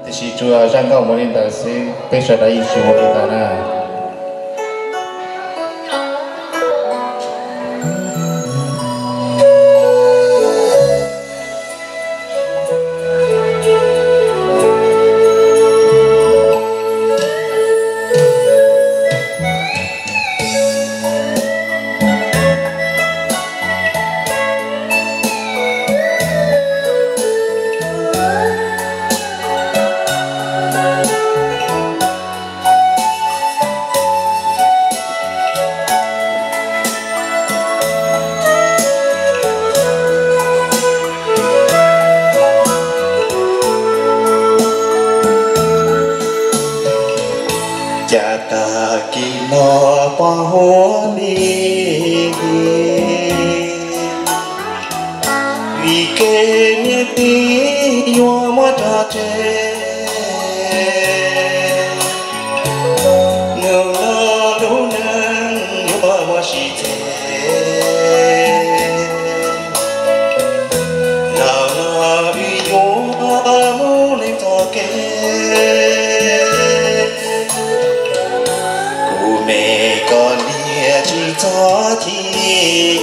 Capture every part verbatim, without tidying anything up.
是主要上到我们的是被说的艺术我们的呢。 Nó qua hoa đi vì kê nhé tí hoa mất ra chê nương nó đủ nâng hoa mất xì chê nào nó bị hoa mũ lên thọ kê mẹ con đi chỉ cho thì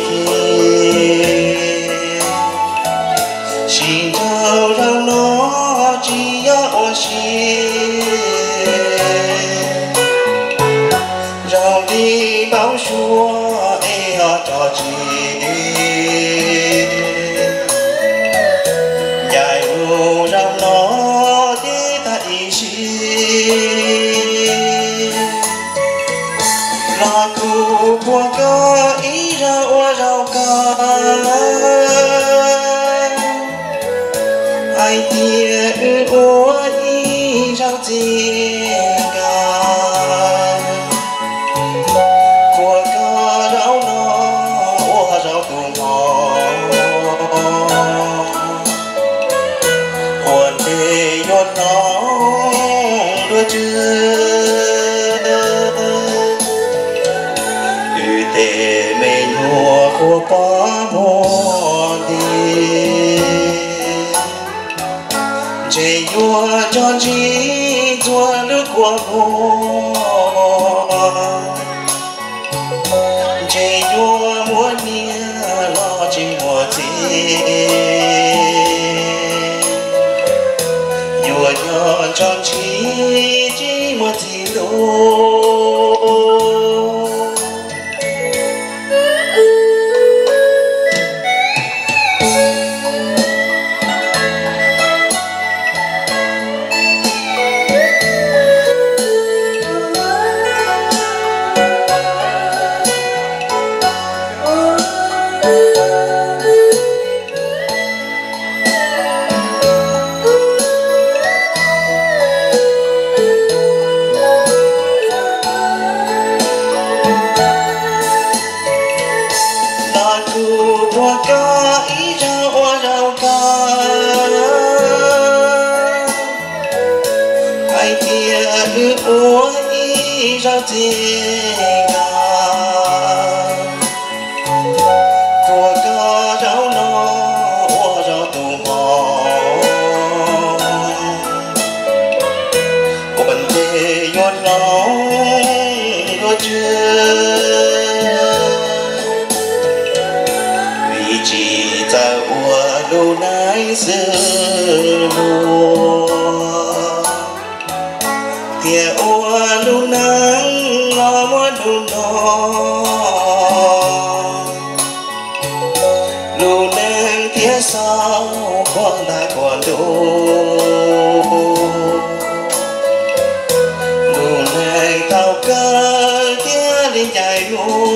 xin chào rằng nó chỉ ở xin rằng đi bao xua e cho chị dài lu rằng nó đi tại xin là cụ của ca ý ra oa rau ca ai tia ư oa ý rau tiền ca của ca rau nó oa rau cùng họ hồn để nhốt nó đôi chưa để mê nhua của quá mùa đi chế nhua cho chi chua nước của mùa chế nhua muốn nia lo chim mùa chi nhua nhua cho chi chi mùa chi lô qua ca ý ra oa rau ca ai tia ư oa ý rau tiền qua ca rau nó oa rau tù mò quần tê yốt nó đôi chưa chỉ ta ua lô nái sơ lô thìa ua lô nắng ngó mua lô nó lô nang thìa sao con ta còn lô lô nang tao cơ thìa lên chạy lô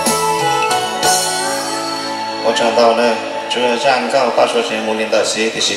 我唱到呢，主要上告八说成五年的时，第十。